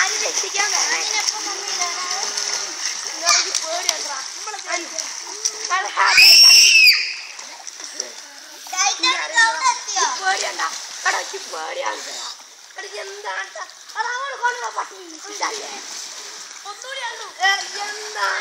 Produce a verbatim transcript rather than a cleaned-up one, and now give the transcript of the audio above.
ആരും രക്ഷിക്കാൻ വരണേ. പേടിയണ്ട കടക്ക് പേടിയാണ് എന്താണ് അതങ്ങോട്ട് കൊണ്ടുള്ള പട്ടി ഒന്നുകൂടി എന്താണ്